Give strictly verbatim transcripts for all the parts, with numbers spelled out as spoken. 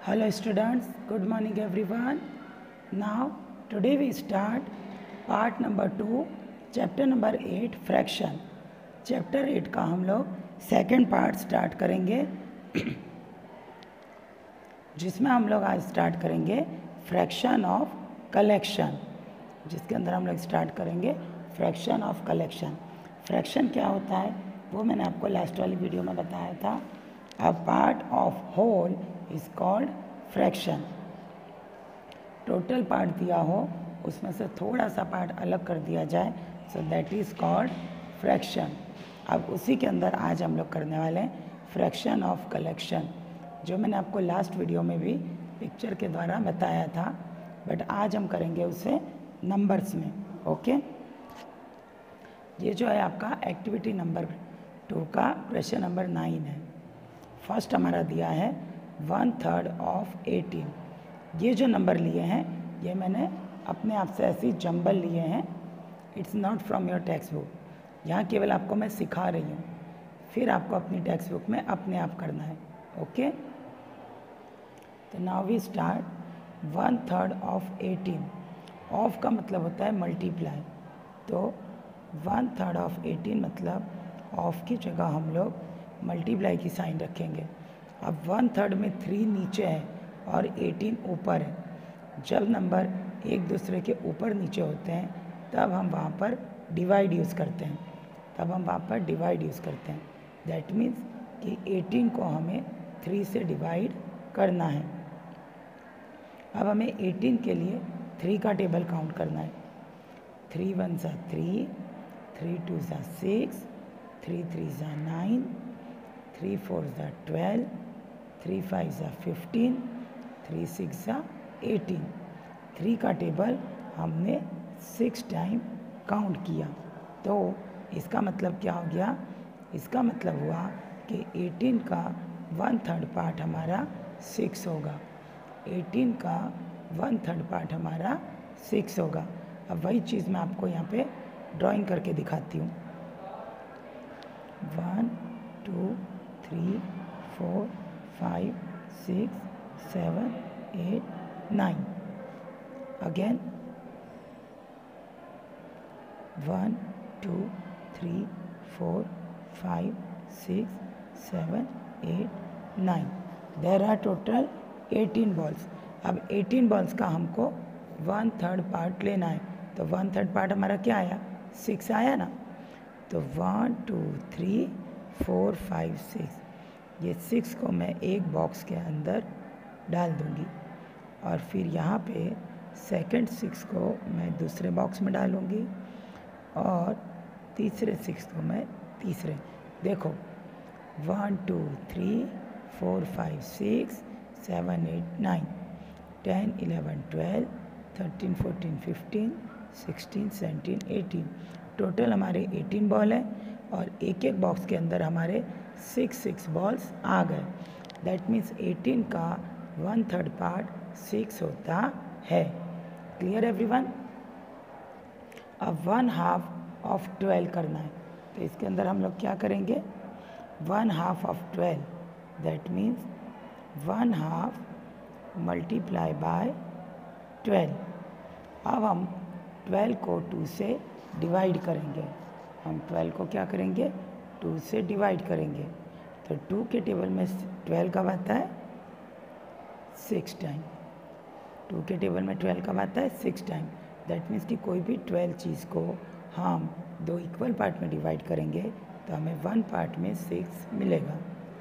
Hello students, good morning everyone. Now today we start part number two, chapter number eight, fraction. Chapter eight का हम लोग second part start करेंगे जिसमें हम लोग आज स्टार्ट करेंगे फ्रैक्शन ऑफ कलेक्शन, जिसके अंदर हम लोग स्टार्ट करेंगे फ्रैक्शन ऑफ कलेक्शन। फ्रैक्शन क्या होता है वो मैंने आपको लास्ट वाली वीडियो में बताया था। A part of whole is called fraction. Total part दिया हो उसमें से थोड़ा सा पार्ट अलग कर दिया जाए, so that is called fraction. अब उसी के अंदर आज हम लोग करने वाले हैं फ्रैक्शन ऑफ कलेक्शन, जो मैंने आपको लास्ट वीडियो में भी पिक्चर के द्वारा बताया था, बट आज हम करेंगे उसे नंबर्स में। ओके, ये जो है आपका एक्टिविटी नंबर टू का क्वेश्चन नंबर नाइन है। फर्स्ट हमारा दिया है वन थर्ड ऑफ एटीन। ये जो नंबर लिए हैं ये मैंने अपने आप से ऐसे जंबल लिए हैं, it's not from your textbook. यहाँ केवल आपको मैं सिखा रही हूँ, फिर आपको अपनी टेक्स्ट बुक में अपने आप करना है। ओके, तो now we start one third of eighteen. Of का मतलब होता है मल्टीप्लाई, तो वन थर्ड ऑफ एटीन मतलब ऑफ की जगह हम लोग मल्टीप्लाई की साइन रखेंगे। अब वन थर्ड में थ्री नीचे है और एटीन ऊपर है। जब नंबर एक दूसरे के ऊपर नीचे होते हैं तब हम वहाँ पर डिवाइड यूज़ करते हैं तब हम वहाँ पर डिवाइड यूज़ करते हैं दैट मीन्स कि एटीन को हमें थ्री से डिवाइड करना है। अब हमें एटीन के लिए थ्री का टेबल काउंट करना है। थ्री वन ज़ा थ्री, थ्री टू ज़ा सिक्स, थ्री थ्री ज़ा नाइन, थ्री फोर ज़ा ट्वेल्व, थ्री फाइव ज़ा फिफ्टीन, थ्री सिक्स ज़ा एटीन। थ्री का टेबल हमने सिक्स टाइम काउंट किया, तो इसका मतलब क्या हो गया? इसका मतलब हुआ कि एटीन का वन थर्ड पार्ट हमारा सिक्स होगा। एटीन का वन थर्ड पार्ट हमारा सिक्स होगा। अब वही चीज़ मैं आपको यहाँ पे ड्राइंग करके दिखाती हूँ। One two three four five six seven eight nine. Again one two three four five six seven eight nine. There are total eighteen balls. अब एटीन बॉल्स का हमको वन थर्ड पार्ट लेना है, तो वन थर्ड पार्ट हमारा क्या आया? Six आया ना। तो one two three four five six, ये सिक्स को मैं एक बॉक्स के अंदर डाल दूंगी और फिर यहाँ पे सेकंड सिक्स को मैं दूसरे बॉक्स में डालूंगी और तीसरे सिक्स को मैं तीसरे। देखो one two three four five six seven eight nine, ten eleven twelve thirteen fourteen fifteen sixteen seventeen eighteen. Total हमारे एटीन बॉल हैं और एक एक बॉक्स के अंदर हमारे सिक्स सिक्स बॉल्स आ गए। दैट मीन्स एटीन का वन थर्ड पार्ट सिक्स होता है। Clear everyone? अब वन हाफ ऑफ ट्वेल्व करना है, तो इसके अंदर हम लोग क्या करेंगे? One half of twelve, that means one half multiply by twelve. अब हम ट्वेल्व को टू से डिवाइड करेंगे। हम ट्वेल्व को क्या करेंगे? टू से डिवाइड करेंगे। तो टू के टेबल में ट्वेल्व कब आता है? Six time. टू के टेबल में ट्वेल्व कब आता है? Six time. दैट मीन्स कि कोई भी ट्वेल्व चीज़ को हम दो इक्वल पार्ट में डिवाइड करेंगे तो हमें वन पार्ट में सिक्स मिलेगा।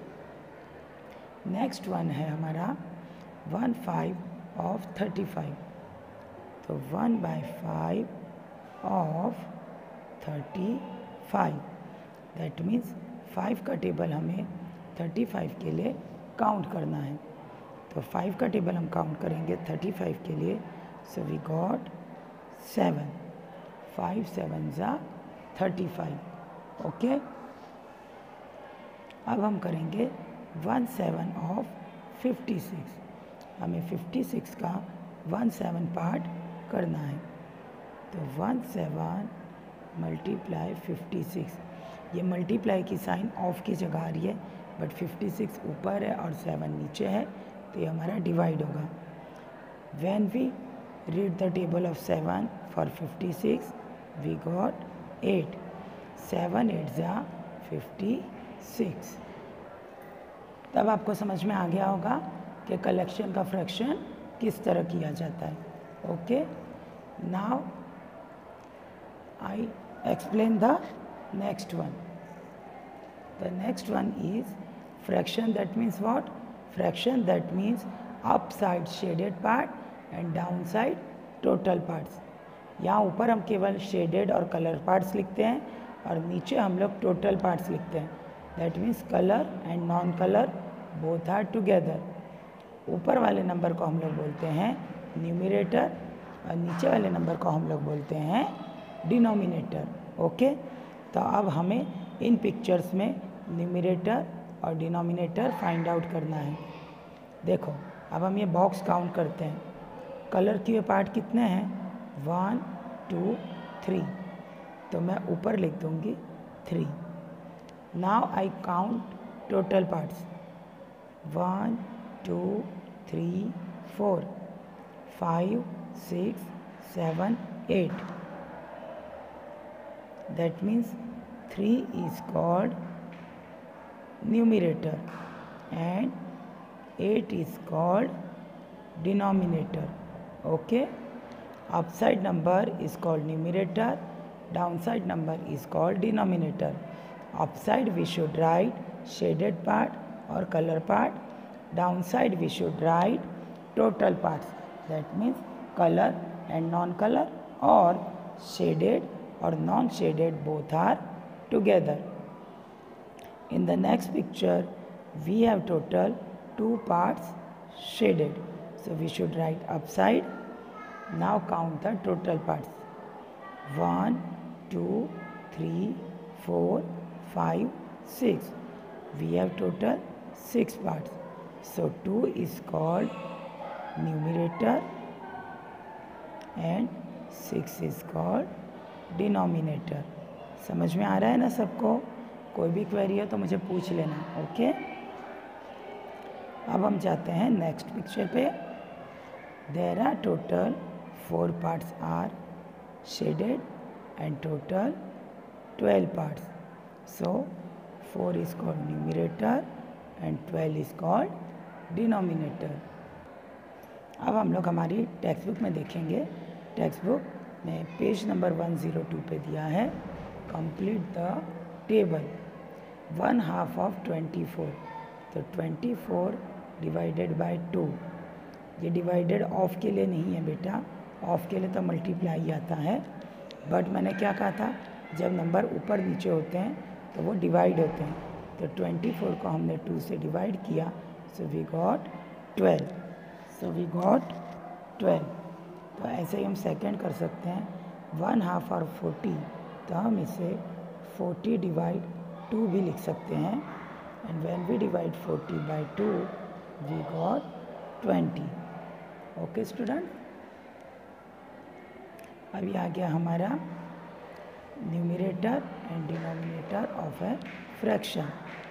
नेक्स्ट वन है हमारा one five of thirty five. तो one by five of thirty five, that means five का टेबल हमें थर्टी फाइव के लिए काउंट करना है। तो फाइव का टेबल हम काउंट करेंगे थर्टी फाइव के लिए, so we got seven. Five seven ज़ा थर्टी फाइव। ओके, अब हम करेंगे one seven of fifty six. हमें फिफ्टी सिक्स का वन सेवन पार्ट करना है। तो one seven multiply fifty six, ये मल्टीप्लाई की साइन ऑफ की जगह आ रही है, बट फिफ्टी सिक्स ऊपर है और सेवन नीचे है, तो ये हमारा डिवाइड होगा। When we read the table of seven for fifty six we got eight. Seven eight ज़ा फिफ्टी सिक्स। तब आपको समझ में आ गया होगा कि कलेक्शन का फ्रैक्शन किस तरह किया जाता है। Okay, now I explain the next one. The next one is fraction that means what? Fraction that means up side shaded part and down side total parts. यहाँ ऊपर हम केवल शेडेड और कलर पार्ट्स लिखते हैं और नीचे हम लोग टोटल पार्ट्स लिखते हैं। That means colour and non colour both are together. ऊपर वाले नंबर को हम लोग बोलते हैं न्यूमरेटर और नीचे वाले नंबर को हम लोग बोलते हैं डिनोमिनेटर। ओके, तो अब हमें इन पिक्चर्स में न्यूमरेटर और डिनोमिनेटर फाइंड आउट करना है। देखो, अब हम ये बॉक्स काउंट करते हैं। कलर किए पार्ट कितने हैं? वन टू थ्री, तो मैं ऊपर लिख दूंगी three. Now I count total parts. One two three four five six seven eight. That means three is called numerator and eight is called denominator. Okay, upside number is called numerator, downside number is called denominator. Upside we should write shaded part or color part, downside we should write total parts. That means color and non-color or shaded or non-shaded both are together. In the next picture we have total two parts shaded, so we should write upside. Now count the total parts. One, two, three, four, five, six. We have total six parts, so two is called numerator and six is called denominator. समझ में आ रहा है ना सबको? कोई भी query है तो मुझे पूछ लेना। ओके, अब हम जाते हैं नेक्स्ट पिक्चर पे। There are total four parts are shaded and total twelve parts, so four is called numerator and twelve is called denominator. अब हम लोग हमारी टेक्स्ट बुक में देखेंगे। टेक्स्ट बुक में page number one zero two पे दिया है complete the table. One half of twenty four, तो twenty four divided by two. ये डिवाइडेड ऑफ के लिए नहीं है बेटा, ऑफ के लिए तो मल्टीप्लाई आता है, बट मैंने क्या कहा था, जब नंबर ऊपर नीचे होते हैं तो वो डिवाइड होते हैं। तो ट्वेंटी फोर को हमने टू से डिवाइड किया, so we got twelve. So we got twelve. तो ऐसे ही हम सेकंड कर सकते हैं। वन हाफ और फोर्टी, तो हम इसे फोर्टी डिवाइड टू भी लिख सकते हैं। And when we divide forty by two we got twenty. Okay student, अभी आ गया हमारा numerator and denominator of a fraction.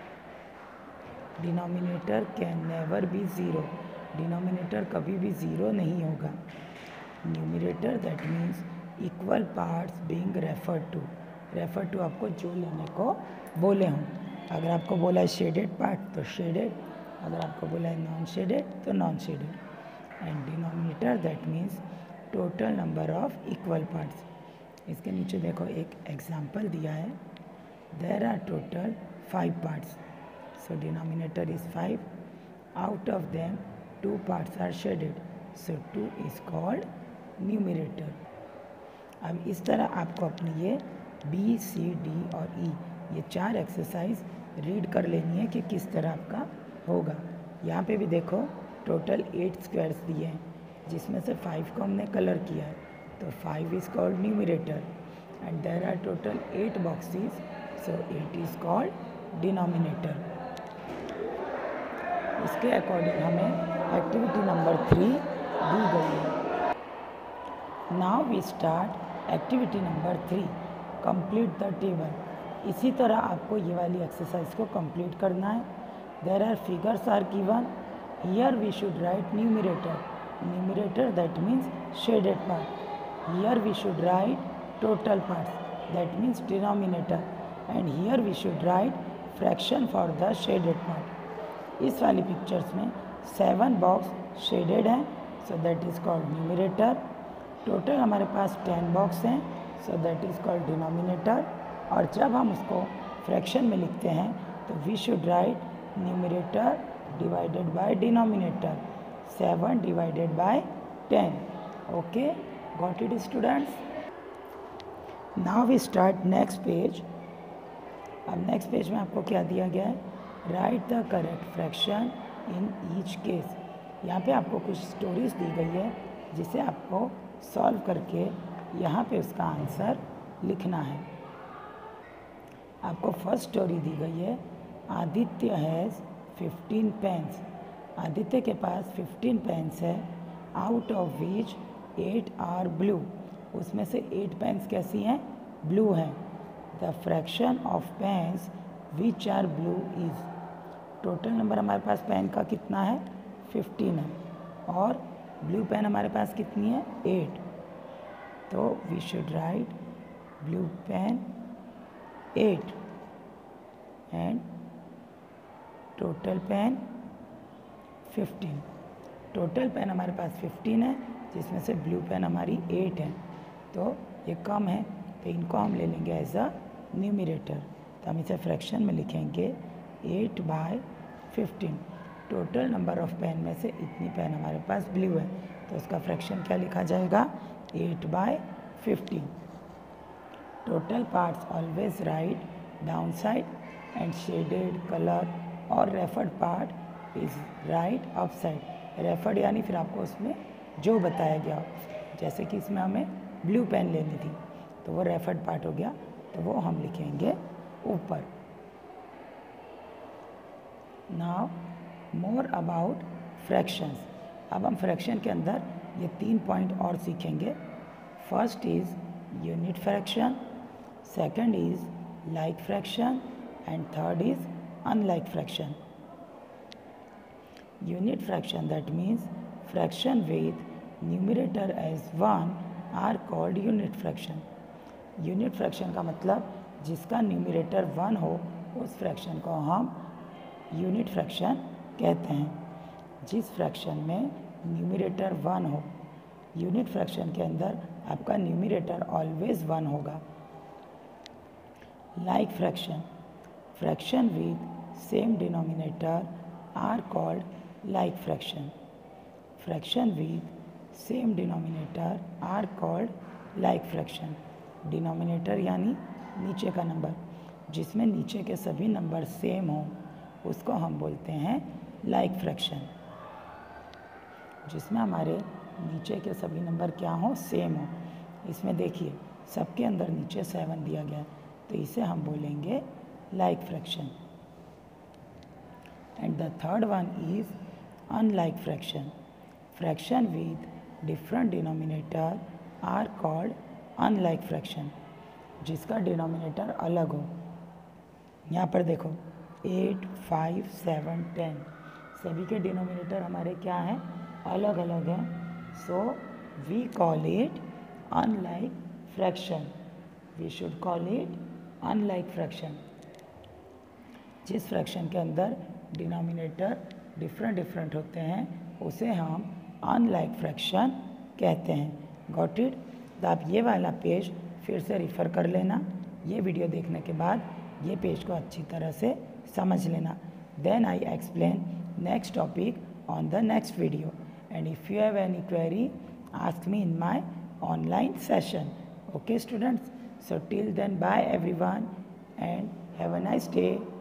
Denominator can never be zero. Denominator कभी भी ज़ीरो नहीं होगा। Numerator that means equal parts being refer to. Refer to आपको जो लेने को बोले हों। अगर आपको बोला है शेडेड पार्ट तो शेडेड, अगर आपको बोला है नॉन शेडेड तो non shaded. And denominator that means total number of equal parts. इसके नीचे देखो एक एग्जाम्पल दिया है। There are total five parts, so denominator is five. Out of them two parts are shaded, so two is called numerator. अब इस तरह आपको अपनी ये बी सी डी और ई ये चार एक्सरसाइज रीड कर लेनी है कि किस तरह आपका होगा। यहाँ पे भी देखो टोटल एट स्क्वायर्स दिए हैं, जिसमें से फाइव को हमने कलर किया है, तो five is called numerator. And there are total eight boxes, so eight is called denominator. इसके अकॉर्डिंग हमें एक्टिविटी नंबर थ्री दी गई है। Now we start activity number three, complete the table. इसी तरह आपको ये वाली एक्सरसाइज को कंप्लीट करना है। There are figures are given Here we should write numerator. Numerator, that means shaded part. Here we should write total parts, that means denominator. And here we should write fraction for the shaded part. इस वाली pictures में seven box shaded हैं, so that is called numerator. Total हमारे पास ten box हैं, so that is called denominator. और जब हम उसको फ्रैक्शन में लिखते हैं तो we should write numerator divided by denominator. Seven divided by ten. Okay, got it students. Now we start next page. अब नेक्स्ट पेज में आपको क्या दिया गया है? Write the correct fraction in each case. यहाँ पे आपको कुछ स्टोरीज दी गई है जिसे आपको सॉल्व करके यहाँ पे उसका आंसर लिखना है. आपको फर्स्ट स्टोरी दी गई है, Aditya has fifteen pens. Aditya के पास फिफ्टीन पेन्स है, out of which eight are blue. उसमें से एट पेन्स कैसी हैं? ब्लू हैं. The fraction of pens which are blue is. Total number हमारे पास पेन का कितना है? फिफ्टीन है. और ब्लू पेन हमारे पास कितनी है? एट. तो we should write blue pen eight and total pen fifteen. Total pen हमारे पास फिफ्टीन है जिसमें से ब्लू पेन हमारी एट है, तो ये कम है, तो इनको हम ले लेंगे एज अ न्यूमरेटर. तो हम इसे फ्रैक्शन में लिखेंगे eight by fifteen. Total number of pen में से इतनी पेन हमारे पास ब्लू है, तो उसका फ्रैक्शन क्या लिखा जाएगा? Eight by fifteen. Total parts always write down side and shaded colour और referred part is write up side. Referred यानी फिर आपको उसमें जो बताया गया, जैसे कि इसमें हमें ब्लू पेन लेनी थी तो वो रेफर्ड पार्ट हो गया, तो वो हम लिखेंगे ऊपर. Now more about fractions. अब हम फ्रैक्शन के अंदर ये तीन पॉइंट और सीखेंगे. First is unit fraction, second is like fraction and third is unlike fraction. Unit fraction, that means fraction with numerator as one are called unit fraction. Unit fraction का मतलब जिसका न्यूमरेटर वन हो उस fraction को हम unit fraction कहते हैं. जिस फ्रैक्शन में न्यूमरेटर वन हो, यूनिट फ्रैक्शन के अंदर आपका न्यूमरेटर ऑलवेज वन होगा. Like fraction, fraction with same denominator are called like fraction. Fraction with same denominator are called like fraction. Denominator यानी नीचे का नंबर, जिसमें नीचे के सभी नंबर सेम हो उसको हम बोलते हैं लाइक फ्रैक्शन. जिसमें हमारे नीचे के सभी नंबर क्या हो? सेम हो. इसमें देखिए सबके अंदर नीचे सेवन दिया गया है, तो इसे हम बोलेंगे like fraction. And the third one is unlike fraction. Fraction with different denominator are called unlike fraction. जिसका डिनोमिनेटर अलग हो. यहाँ पर देखो एट, फाइव, सेवन, टेन, सभी के डिनोमिनेटर हमारे क्या हैं? अलग अलग हैं. So we call it unlike fraction. We should call it unlike fraction. जिस फ्रैक्शन के अंदर डिनोमिनेटर डिफरेंट डिफरेंट होते हैं उसे हम अनलाइक फ्रैक्शन कहते हैं. Got it? तो आप ये वाला पेज फिर से रिफ़र कर लेना. ये वीडियो देखने के बाद ये पेज को अच्छी तरह से समझ लेना. Then I explain next topic on the next video. And if you have any query ask me in my online session. Okay students, so till then bye everyone and have a nice day.